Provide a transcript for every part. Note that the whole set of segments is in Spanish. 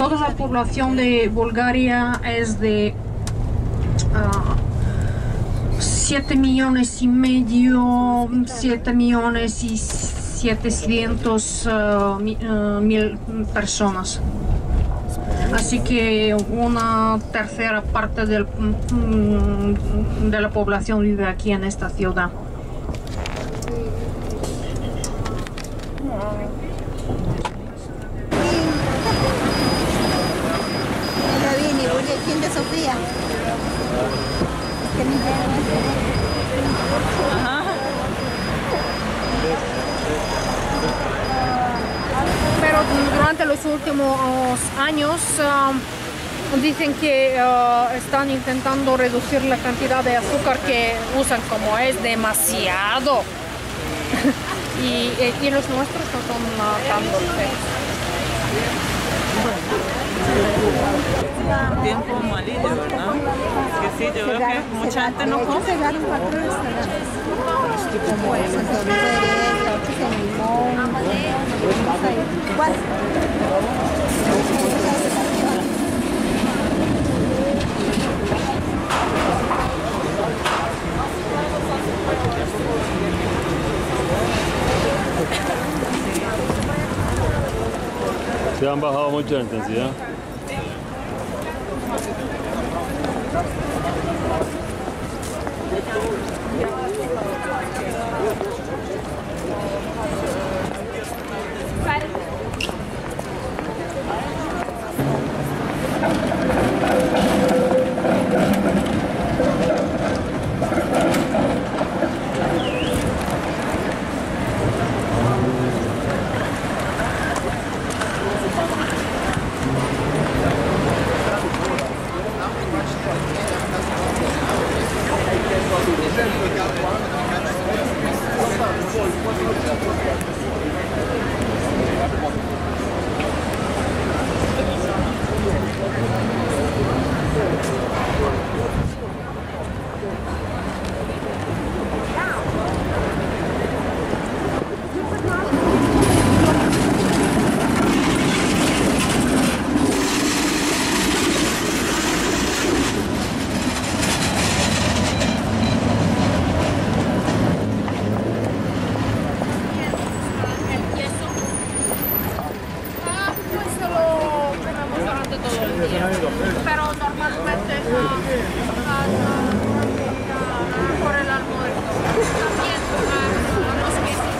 Toda la población de Bulgaria es de 7 millones y medio, 7 millones y 700 mil personas. Así que una tercera parte de la población vive aquí en esta ciudad. De Sofía. Pero durante los últimos años dicen que están intentando reducir la cantidad de azúcar que usan, como es demasiado. y los nuestros no son tan dulces. Tiempo malillo, ¿verdad? Que sí, yo veo que mucha gente no come. Se han bajado mucho la intensidad. Pero normalmente por el almuerzo. También los quesos.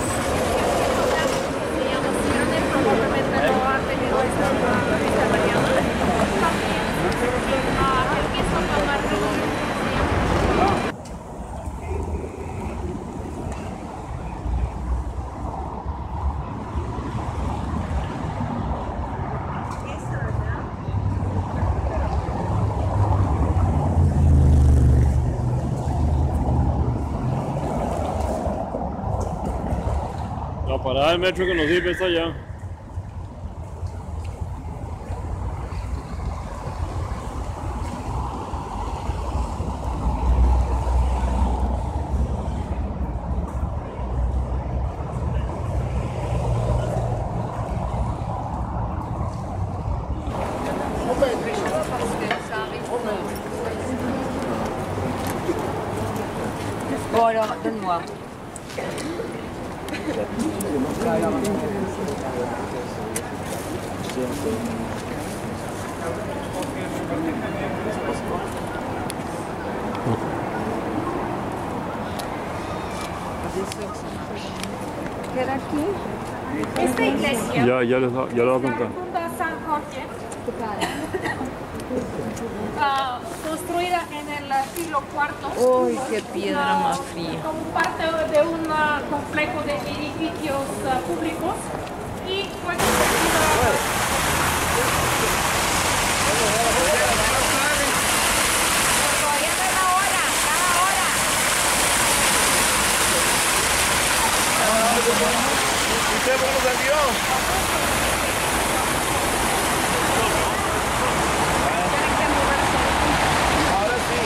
Probablemente no ha tenido esta variedad. También el queso camarero. La parada del metro que nos sirve está allá. Bon alors, donne-moi. ¿Queda aquí? Esta iglesia. Ya lo voy a contar. Funda San Jorge, construida en el siglo IV. Uy, qué piedra más fría. Como parte de un complejo de edificios públicos y fue construida. ¿Usted cómo salió? Ahora sí.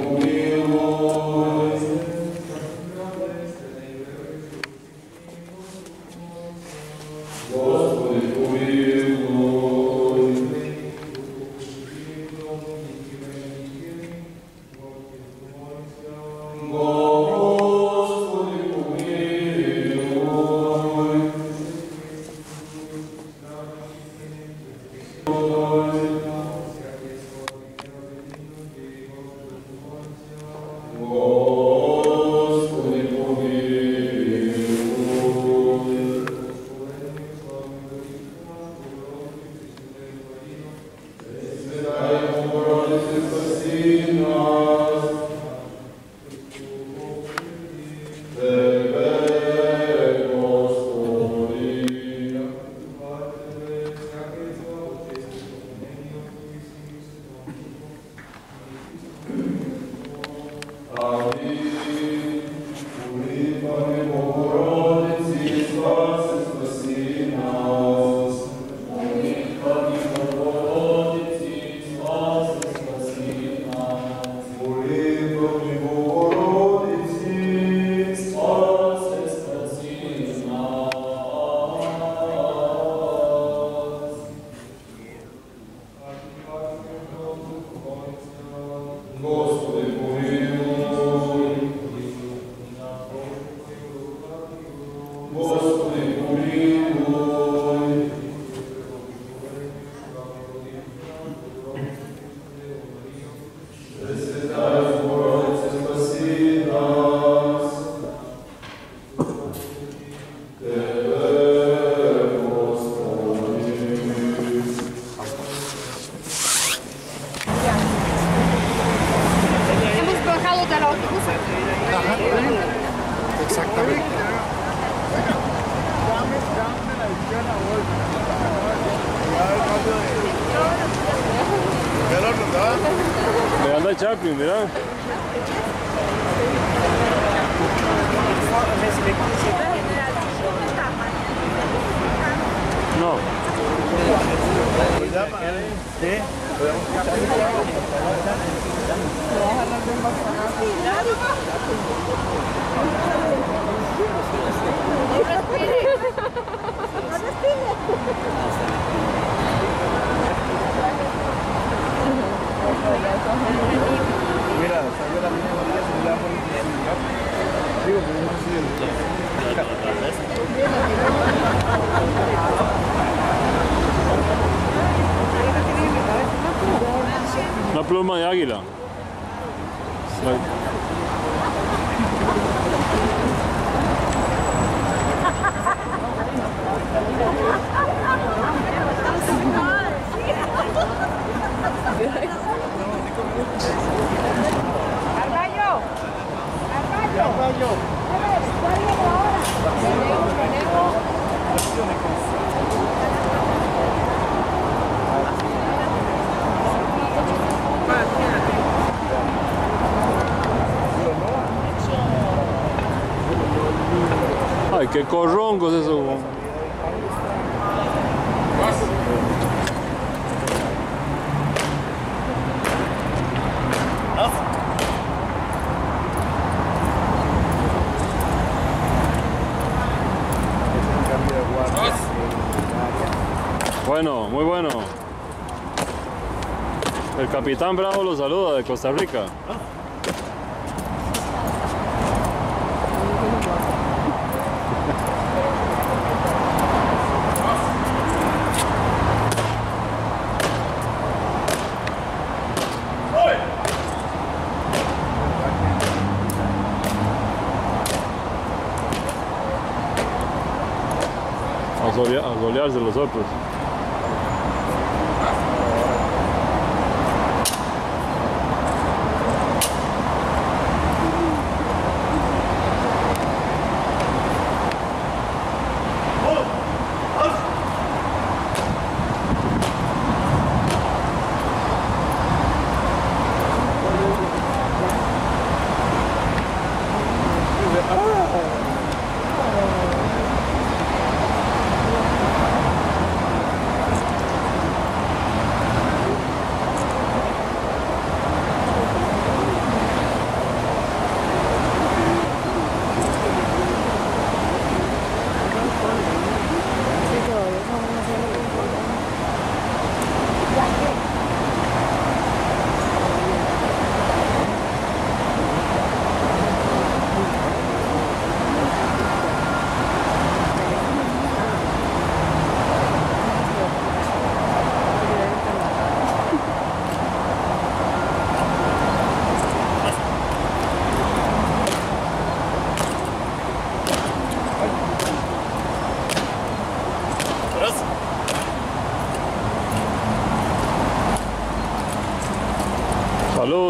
Le anda Chaplin, mira. No. Mira, salió la misma María, se le va a poner digo, pero no sé. Una pluma de águila. Ay, qué corrongos eso. Bueno, muy bueno. El capitán Bravo lo saluda de Costa Rica. A golearse los otros.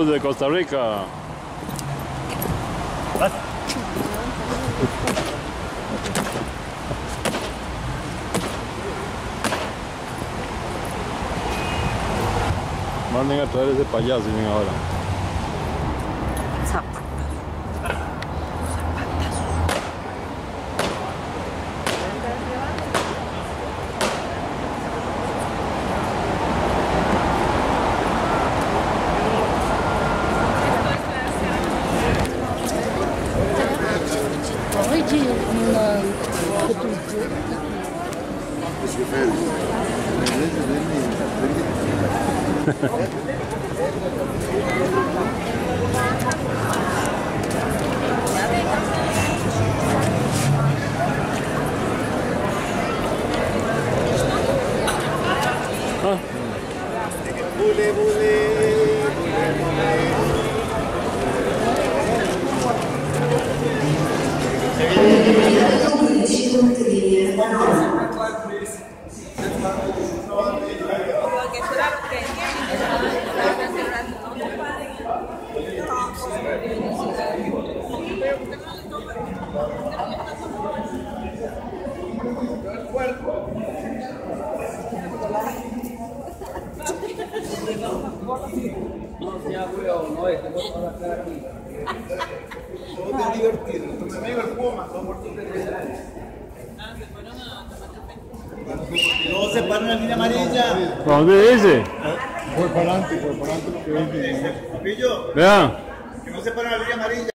Saludos de Costa Rica. Manden a traer ese payaso, miren ahora. No se paran la línea amarilla. ¿Dónde dice? Por para adelante lo que dice. Papillo, Vean. que no se paran la línea amarilla.